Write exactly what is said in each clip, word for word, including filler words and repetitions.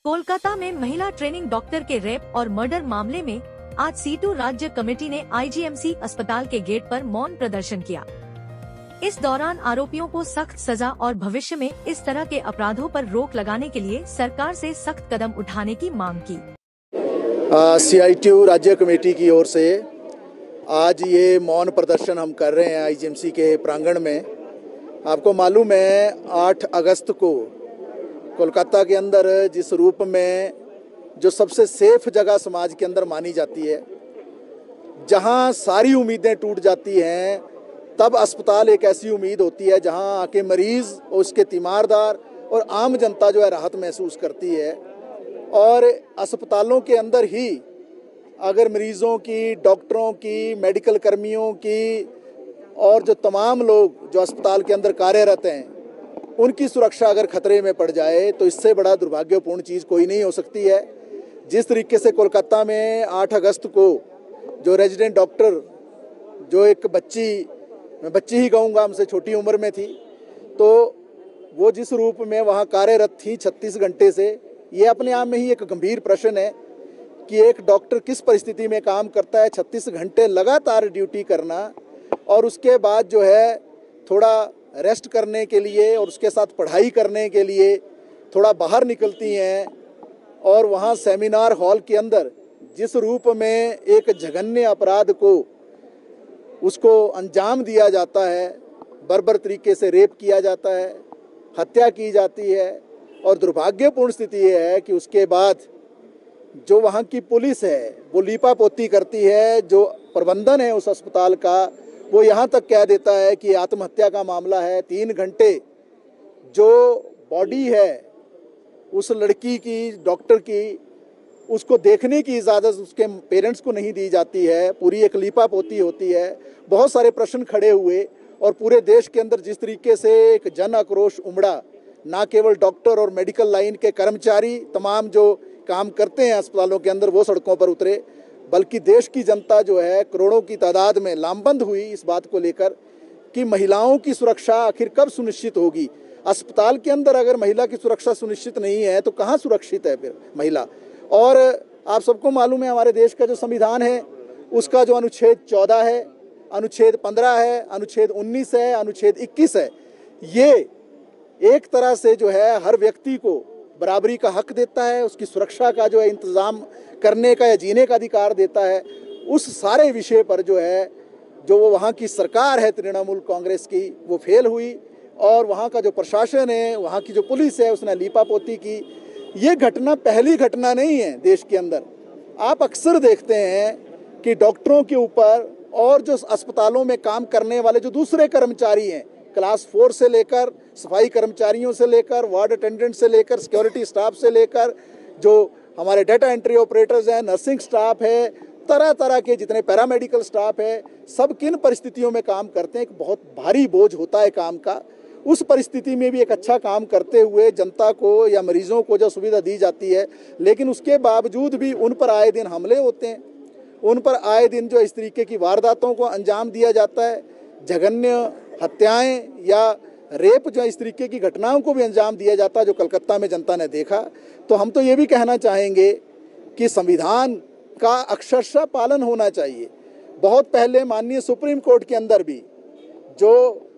कोलकाता में महिला training doctor के रेप और मर्डर मामले में आज सीटू राज्य कमेटी ने आईजीएमसी अस्पताल के गेट पर मौन प्रदर्शन किया। इस दौरान आरोपियों को सख्त सजा और भविष्य में इस तरह के अपराधों पर रोक लगाने के लिए सरकार से सख्त कदम उठाने की मांग की। सीआईटीयू राज्य कमेटी की ओर से आज ये मौन प्रदर्शन हम कर रहे हैं आईजीएमसी के प्रांगण में। आपको मालूम है आठ अगस्त को कोलकाता के अंदर जिस रूप में जो सबसे सेफ जगह समाज के अंदर मानी जाती है, जहां सारी उम्मीदें टूट जाती हैं, तब अस्पताल एक ऐसी उम्मीद होती है जहां आके मरीज और उसके तीमारदार और आम जनता जो है राहत महसूस करती है। और अस्पतालों के अंदर ही अगर मरीजों की, डॉक्टरों की, मेडिकल कर्मियों की और जो तमाम लोग जो अस्पताल के अंदर कार्यरत हैं, उनकी सुरक्षा अगर खतरे में पड़ जाए तो इससे बड़ा दुर्भाग्यपूर्ण चीज़ कोई नहीं हो सकती है। जिस तरीके से कोलकाता में आठ अगस्त को जो रेजिडेंट डॉक्टर, जो एक बच्ची, मैं बच्ची ही कहूँगा, हमसे छोटी उम्र में थी, तो वो जिस रूप में वहाँ कार्यरत थी छत्तीस घंटे से, ये अपने आप में ही एक गंभीर प्रश्न है कि एक डॉक्टर किस परिस्थिति में काम करता है। छत्तीस घंटे लगातार ड्यूटी करना और उसके बाद जो है थोड़ा रेस्ट करने के लिए और उसके साथ पढ़ाई करने के लिए थोड़ा बाहर निकलती हैं और वहाँ सेमिनार हॉल के अंदर जिस रूप में एक जघन्य अपराध को उसको अंजाम दिया जाता है, बर्बर तरीके से रेप किया जाता है, हत्या की जाती है। और दुर्भाग्यपूर्ण स्थिति ये है कि उसके बाद जो वहाँ की पुलिस है वो लीपापोती करती है। जो प्रबंधन है उस अस्पताल का वो यहाँ तक कह देता है कि आत्महत्या का मामला है। तीन घंटे जो बॉडी है उस लड़की की, डॉक्टर की, उसको देखने की इजाज़त उसके पेरेंट्स को नहीं दी जाती है। पूरी एक लीपापोती होती है। बहुत सारे प्रश्न खड़े हुए और पूरे देश के अंदर जिस तरीके से एक जन आक्रोश उमड़ा, ना केवल डॉक्टर और मेडिकल लाइन के कर्मचारी, तमाम जो काम करते हैं अस्पतालों के अंदर, वो सड़कों पर उतरे, बल्कि देश की जनता जो है करोड़ों की तादाद में लामबंद हुई इस बात को लेकर कि महिलाओं की सुरक्षा आखिर कब सुनिश्चित होगी। अस्पताल के अंदर अगर महिला की सुरक्षा सुनिश्चित नहीं है तो कहाँ सुरक्षित है फिर महिला। और आप सबको मालूम है हमारे देश का जो संविधान है उसका जो अनुच्छेद चौदह है, अनुच्छेद पंद्रह है, अनुच्छेद उन्नीस है, अनुच्छेद इक्कीस है, ये एक तरह से जो है हर व्यक्ति को बराबरी का हक देता है, उसकी सुरक्षा का जो है इंतज़ाम करने का या जीने का अधिकार देता है। उस सारे विषय पर जो है जो वो वहाँ की सरकार है तृणमूल कांग्रेस की, वो फेल हुई और वहाँ का जो प्रशासन है, वहाँ की जो पुलिस है, उसने लीपापोती की। ये घटना पहली घटना नहीं है देश के अंदर। आप अक्सर देखते हैं कि डॉक्टरों के ऊपर और जो अस्पतालों में काम करने वाले जो दूसरे कर्मचारी हैं, क्लास फोर से लेकर सफाई कर्मचारियों से लेकर वार्ड अटेंडेंट से लेकर सिक्योरिटी स्टाफ से लेकर जो हमारे डाटा एंट्री ऑपरेटर्स हैं, नर्सिंग स्टाफ है, तरह तरह के जितने पैरामेडिकल स्टाफ है, सब किन परिस्थितियों में काम करते हैं। एक बहुत भारी बोझ होता है काम का। उस परिस्थिति में भी एक अच्छा काम करते हुए जनता को या मरीजों को जो सुविधा दी जाती है, लेकिन उसके बावजूद भी उन पर आए दिन हमले होते हैं, उन पर आए दिन जो इस तरीके की वारदातों को अंजाम दिया जाता है, जघन्य हत्याएं या रेप जो इस तरीके की घटनाओं को भी अंजाम दिया जाता है, जो कलकत्ता में जनता ने देखा। तो हम तो ये भी कहना चाहेंगे कि संविधान का अक्षरशः पालन होना चाहिए। बहुत पहले माननीय सुप्रीम कोर्ट के अंदर भी जो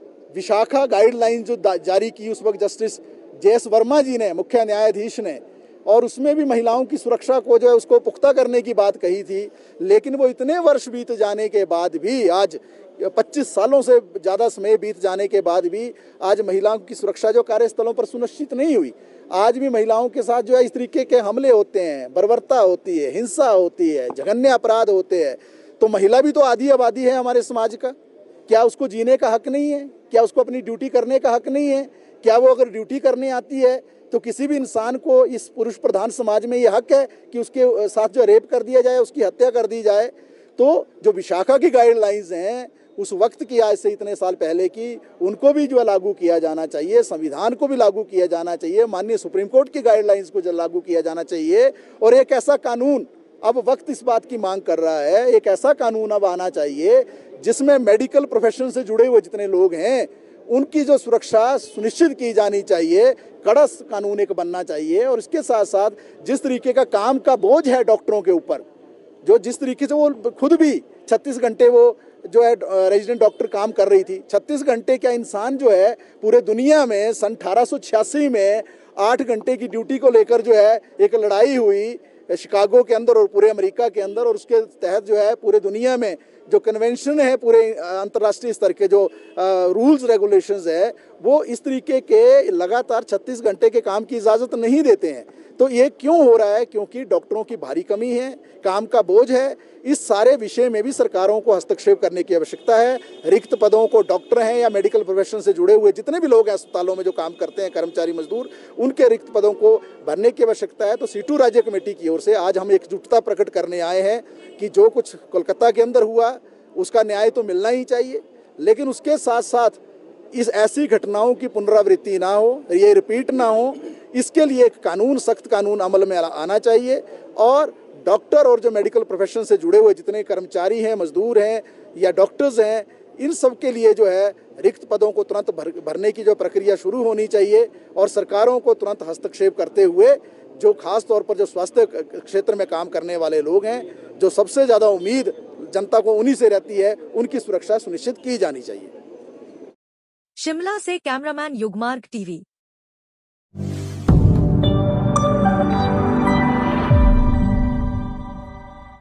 विशाखा गाइडलाइन जो जारी की उस वक्त justice J S Verma ji ने, मुख्य न्यायाधीश ने, और उसमें भी महिलाओं की सुरक्षा को जो है उसको पुख्ता करने की बात कही थी। लेकिन वो इतने वर्ष बीत जाने के बाद भी, आज पच्चीस सालों से ज़्यादा समय बीत जाने के बाद भी आज महिलाओं की सुरक्षा जो कार्यस्थलों पर सुनिश्चित नहीं हुई। आज भी महिलाओं के साथ जो है इस तरीके के हमले होते हैं, बर्बरता होती है, हिंसा होती है, जघन्य अपराध होते हैं। तो महिला भी तो आधी आबादी है हमारे समाज का। क्या उसको जीने का हक नहीं है? क्या उसको अपनी ड्यूटी करने का हक नहीं है? क्या वो अगर ड्यूटी करने आती है तो किसी भी इंसान को इस पुरुष प्रधान समाज में ये हक है कि उसके साथ जो रेप कर दिया जाए, उसकी हत्या कर दी जाए? तो जो विशाखा की गाइडलाइंस हैं उस वक्त की, आज से इतने साल पहले की, उनको भी जो है लागू किया जाना चाहिए। संविधान को भी लागू किया जाना चाहिए। माननीय सुप्रीम कोर्ट की गाइडलाइंस को जो लागू किया जाना चाहिए। और एक ऐसा कानून, अब वक्त इस बात की मांग कर रहा है, एक ऐसा कानून अब आना चाहिए जिसमें मेडिकल प्रोफेशन से जुड़े हुए जितने लोग हैं उनकी जो सुरक्षा सुनिश्चित की जानी चाहिए, कड़ा कानून एक बनना चाहिए। और इसके साथ साथ जिस तरीके का काम का बोझ है डॉक्टरों के ऊपर, जो जिस तरीके से वो खुद भी छत्तीस घंटे वो जो है रेजिडेंट डॉक्टर काम कर रही थी, छत्तीस घंटे क्या इंसान जो है पूरे दुनिया में सन अठारह सौ छियासी में आठ घंटे की ड्यूटी को लेकर जो है एक लड़ाई हुई शिकागो के अंदर और पूरे अमेरिका के अंदर, और उसके तहत जो है पूरे दुनिया में जो कन्वेंशन है, पूरे अंतर्राष्ट्रीय स्तर के जो रूल्स रेगुलेशंस है, वो इस तरीके के लगातार छत्तीस घंटे के काम की इजाज़त नहीं देते हैं। तो ये क्यों हो रहा है? क्योंकि डॉक्टरों की भारी कमी है, काम का बोझ है। इस सारे विषय में भी सरकारों को हस्तक्षेप करने की आवश्यकता है। रिक्त पदों को डॉक्टर हैं या मेडिकल प्रोफेशन से जुड़े हुए जितने भी लोग हैं अस्पतालों में जो काम करते हैं, कर्मचारी मजदूर, उनके रिक्त पदों को भरने की आवश्यकता है। तो सीटू राज्य कमेटी की ओर से आज हम एकजुटता प्रकट करने आए हैं कि जो कुछ कोलकाता के अंदर हुआ उसका न्याय तो मिलना ही चाहिए, लेकिन उसके साथ साथ इस ऐसी घटनाओं की पुनरावृत्ति ना हो, ये रिपीट ना हो, इसके लिए एक कानून, सख्त कानून अमल में आना चाहिए। और डॉक्टर और जो मेडिकल प्रोफेशन से जुड़े हुए जितने कर्मचारी हैं, मजदूर हैं या डॉक्टर्स हैं, इन सब के लिए जो है रिक्त पदों को तुरंत भर, भरने की जो प्रक्रिया शुरू होनी चाहिए और सरकारों को तुरंत हस्तक्षेप करते हुए जो खास तौर पर जो स्वास्थ्य क्षेत्र में काम करने वाले लोग हैं, जो सबसे ज़्यादा उम्मीद जनता को उन्हीं से रहती है, उनकी सुरक्षा सुनिश्चित की जानी चाहिए। शिमला से कैमरामैन युगमार्ग टीवी।